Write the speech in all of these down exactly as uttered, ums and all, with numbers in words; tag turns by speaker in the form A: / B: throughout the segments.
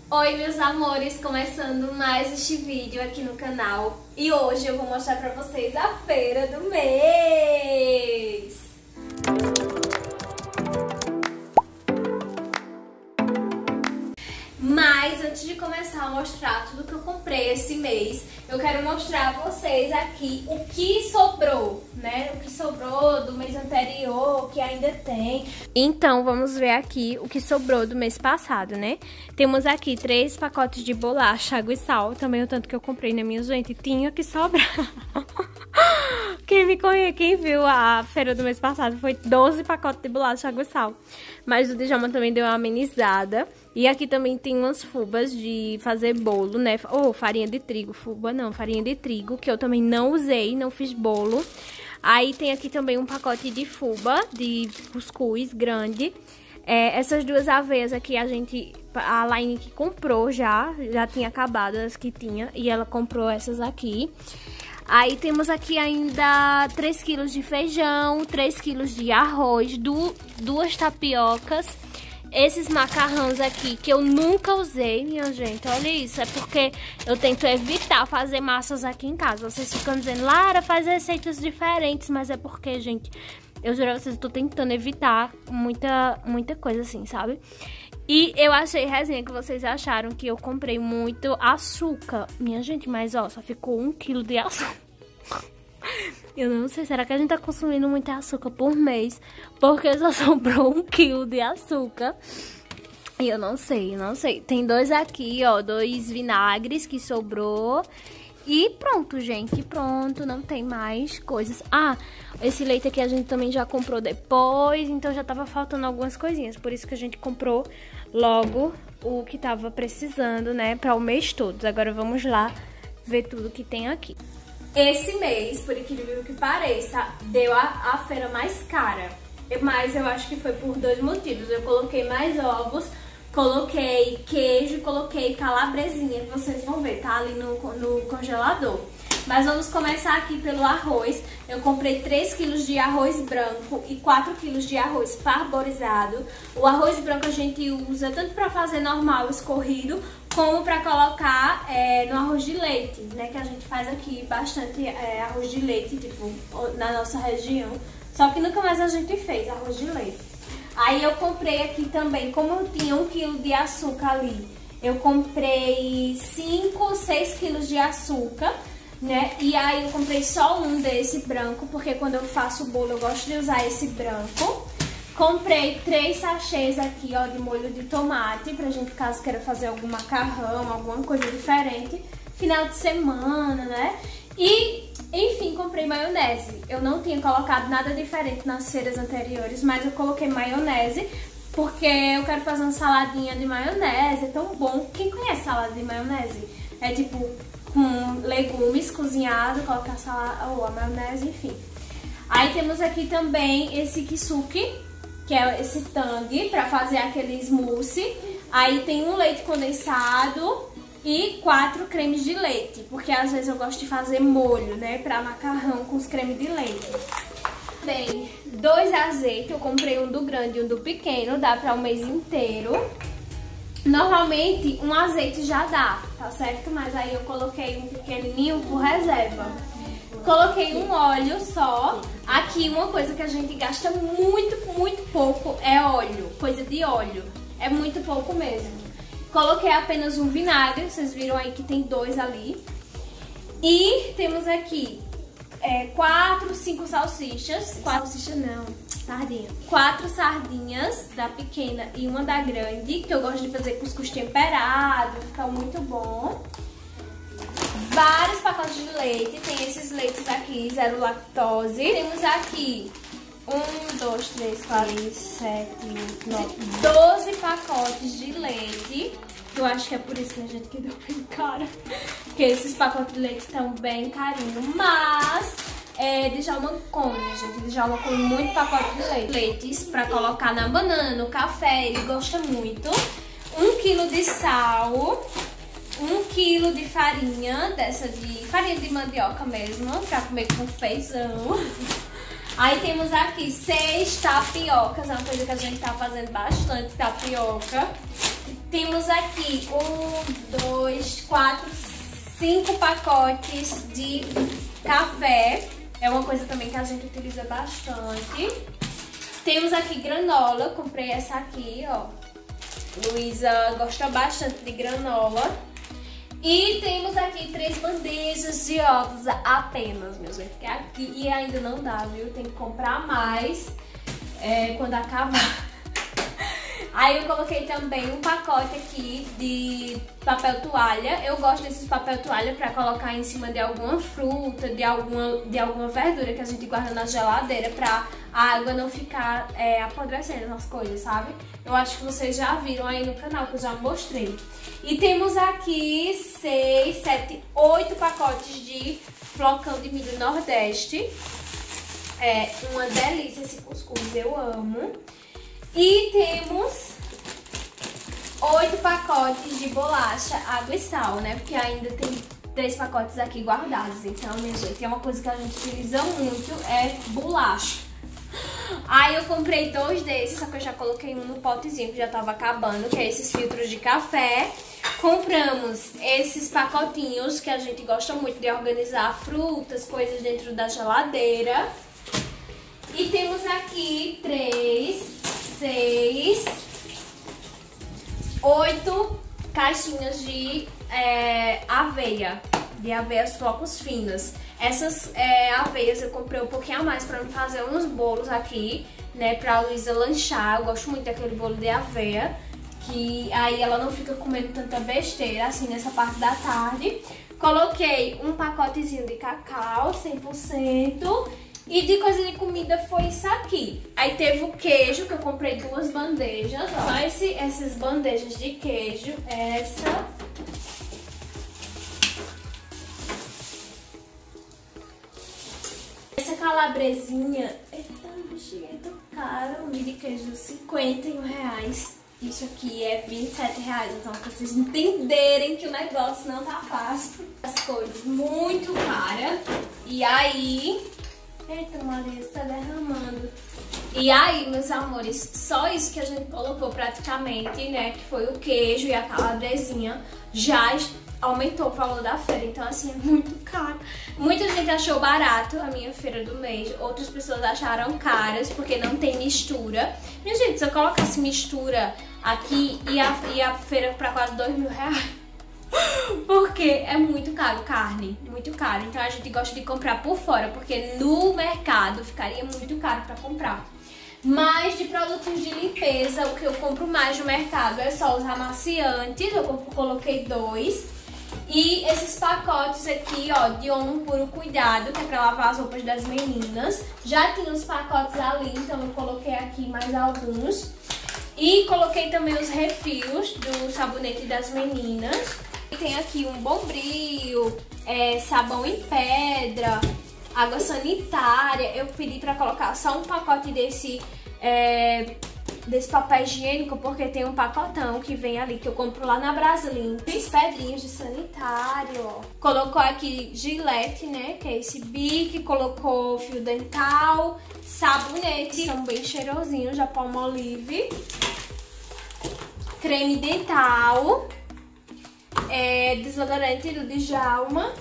A: Oi meus amores, começando mais este vídeo aqui no canal. E hoje eu vou mostrar pra vocês a feira do mês. Mas antes de começar a mostrar tudo que eu comprei esse mês, eu quero mostrar a vocês aqui o que sobrou, né? O que sobrou do mês anterior, que ainda tem. Então, vamos ver aqui o que sobrou do mês passado, né? Temos aqui três pacotes de bolacha, água e sal. Também o tanto que eu comprei, né, minha gente? Tinha que sobrar. Quem me conhece, quem viu a feira do mês passado, foi doze pacotes de bolacha, água e sal. Mas o Djalma também deu uma amenizada. E aqui também tem umas fubas de fazer bolo, né? Ou oh, farinha de trigo, fuba não, farinha de trigo, que eu também não usei, não fiz bolo. Aí tem aqui também um pacote de fuba, de cuscuz grande. É, essas duas aveias aqui a gente, a Laine que comprou já, já tinha acabado as que tinha, e ela comprou essas aqui. Aí temos aqui ainda três quilos de feijão, três quilos de arroz, du duas tapiocas. Esses macarrões aqui, que eu nunca usei, minha gente, olha isso. É porque eu tento evitar fazer massas aqui em casa. Vocês ficam dizendo, Lara, faz receitas diferentes. Mas é porque, gente, eu juro a vocês, eu tô tentando evitar muita, muita coisa assim, sabe? E eu achei, resenha, que vocês acharam que eu comprei muito açúcar. Minha gente, mas ó, só ficou um quilo de açúcar. Eu não sei, será que a gente tá consumindo muito açúcar por mês? Porque só sobrou um quilo de açúcar. E eu não sei, não sei. Tem dois aqui, ó, dois vinagres que sobrou. E pronto, gente, pronto, não tem mais coisas. Ah, esse leite aqui a gente também já comprou depois, então já tava faltando algumas coisinhas. Por isso que a gente comprou logo o que tava precisando, né, para o mês todo. Agora vamos lá ver tudo que tem aqui. Esse mês, por incrível que pareça, deu a, a feira mais cara. Mas eu acho que foi por dois motivos. Eu coloquei mais ovos, coloquei queijo, coloquei calabresinha, que vocês vão ver, tá ali no, no congelador. Mas vamos começar aqui pelo arroz. Eu comprei três quilos de arroz branco e quatro quilos de arroz parborizado. O arroz branco a gente usa tanto para fazer normal, escorrido, como para colocar é, no arroz de leite, né? Que a gente faz aqui bastante é, arroz de leite, tipo, na nossa região. Só que nunca mais a gente fez arroz de leite. Aí eu comprei aqui também, como eu tinha um quilo de açúcar ali, eu comprei cinco, seis quilos de açúcar, né? E aí eu comprei só um desse branco, porque quando eu faço o bolo eu gosto de usar esse branco. Comprei três sachês aqui, ó, de molho de tomate, pra gente, caso queira fazer algum macarrão, alguma coisa diferente, final de semana, né? E, enfim, comprei maionese. Eu não tinha colocado nada diferente nas feiras anteriores, mas eu coloquei maionese, porque eu quero fazer uma saladinha de maionese, é tão bom. Quem conhece salada de maionese? É tipo, com legumes cozinhados, colocar a salada, ou a maionese, enfim. Aí temos aqui também esse kisuke, que é esse tangue, pra fazer aquele smoothie. Aí tem um leite condensado e quatro cremes de leite, porque às vezes eu gosto de fazer molho, né, pra macarrão com os cremes de leite. Bem, dois azeites, eu comprei um do grande e um do pequeno, dá pra um mês inteiro. Normalmente um azeite já dá, tá certo? Mas aí eu coloquei um pequenininho por reserva. Coloquei um óleo só. Aqui uma coisa que a gente gasta muito, muito pouco é óleo, coisa de óleo. É muito pouco mesmo. Coloquei apenas um vinagre, vocês viram aí que tem dois ali. E temos aqui é, quatro, cinco salsichas. Quatro salsichas não, sardinha. Quatro sardinhas da pequena e uma da grande, que eu gosto de fazer cuscuz temperado, fica muito bom. Vários pacotes de leite, tem esses leites aqui, zero lactose. Temos aqui um, dois, três, quatro, sete, oito, nove, doze pacotes de leite. Eu acho que é por isso, né, gente, que deu bem caro. Porque esses pacotes de leite estão bem carinhos. Mas, é, Djalma come, gente. Djalma come muito pacote de leite. Leites pra colocar na banana, no café, ele gosta muito. Um quilo de sal. Um quilo de farinha, dessa de farinha de mandioca mesmo, pra comer com feijão. Aí temos aqui seis tapiocas, é uma coisa que a gente tá fazendo bastante, tapioca. Temos aqui um, dois, quatro, cinco pacotes de café. É uma coisa também que a gente utiliza bastante. Temos aqui granola, comprei essa aqui, ó. Luísa gosta bastante de granola. E temos aqui três bandejas de ovos apenas, meus gente. Aqui, e ainda não dá, viu? Tem que comprar mais é, quando acabar. Aí eu coloquei também um pacote aqui de papel toalha. Eu gosto desses papel toalha pra colocar em cima de alguma fruta, de alguma, de alguma verdura que a gente guarda na geladeira pra a água não ficar é, apodrecendo nas coisas, sabe? Eu acho que vocês já viram aí no canal, que eu já mostrei. E temos aqui seis, sete, oito pacotes de flocão de milho nordeste. É uma delícia esse cuscuz, eu amo. E temos oito pacotes de bolacha, água e sal, né? Porque ainda tem três pacotes aqui guardados. Então, minha gente, é uma coisa que a gente utiliza muito, é bolacha. Aí eu comprei dois desses, só que eu já coloquei um no potezinho que já tava acabando, que é esses filtros de café. Compramos esses pacotinhos que a gente gosta muito de organizar frutas, coisas dentro da geladeira. E temos aqui três, seis, oito caixinhas de é, aveia, de aveias flocos finas. Essas é, aveias eu comprei um pouquinho a mais pra me fazer uns bolos aqui, né, pra Luísa lanchar. Eu gosto muito daquele bolo de aveia, que aí ela não fica comendo tanta besteira, assim, nessa parte da tarde. Coloquei um pacotezinho de cacau, cem por cento. E de coisa de comida foi isso aqui. Aí teve o queijo, que eu comprei duas bandejas, ó. Só esse, essas bandejas de queijo. Essa. Essa calabresinha. Eita, bichinha, é tão caro. Um de queijo, cinquenta e um reais. Isso aqui é vinte e sete reais. Então, pra vocês entenderem que o negócio não tá fácil. As coisas muito caras. E aí... Eita, Maria, tá derramando. E aí, meus amores, só isso que a gente colocou praticamente, né? Que foi o queijo e a calabresinha, já aumentou o valor da feira. Então, assim, é muito caro. Muita gente achou barato a minha feira do mês. Outras pessoas acharam caras, porque não tem mistura. Minha gente, se eu colocasse mistura aqui, ia, ia a feira pra quase dois mil reais. Porque é muito caro carne, muito caro. Então a gente gosta de comprar por fora, porque no mercado ficaria muito caro pra comprar. Mas de produtos de limpeza, o que eu compro mais no mercado é só os amaciantes. Eu coloquei dois. E esses pacotes aqui, ó, de Omo Puro Cuidado, que é pra lavar as roupas das meninas. Já tinha os pacotes ali, então eu coloquei aqui mais alguns. E coloquei também os refis do sabonete das meninas. Tem aqui um Bombril, é, sabão em pedra, água sanitária. Eu pedi pra colocar só um pacote desse, é, desse papel higiênico, porque tem um pacotão que vem ali, que eu compro lá na Braslim. Três pedrinhas de sanitário, ó. Colocou aqui Gillette, né, que é esse bique. Colocou fio dental, sabonete, são bem cheirosinhos, da Palmolive. Creme dental. É, desodorante do Djalma.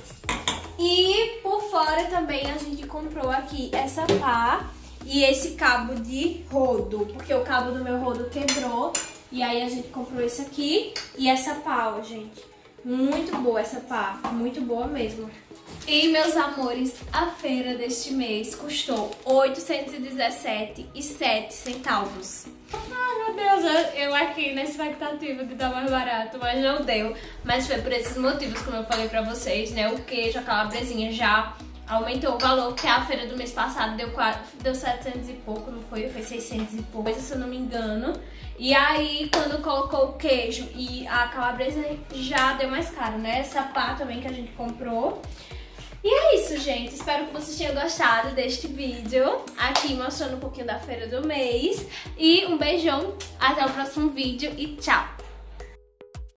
A: E por fora também a gente comprou aqui essa pá e esse cabo de rodo, porque o cabo do meu rodo quebrou. E aí a gente comprou esse aqui e essa pá, ó, gente. Muito boa essa pá, muito boa mesmo. E, meus amores, a feira deste mês custou oitocentos e dezessete reais e sete centavos. Ai, meu Deus, eu aqui na expectativa de dar mais barato, mas não deu. Mas foi por esses motivos, como eu falei pra vocês, né? O queijo, a calabresinha já aumentou o valor, que a feira do mês passado deu, deu setecentos e pouco, não foi? Foi seiscentos e pouco, se eu não me engano. E aí, quando colocou o queijo e a calabresa, já deu mais caro, né? Essa pá também que a gente comprou. E é isso, gente. Espero que vocês tenham gostado deste vídeo, aqui mostrando um pouquinho da feira do mês. E um beijão, até o próximo vídeo e tchau!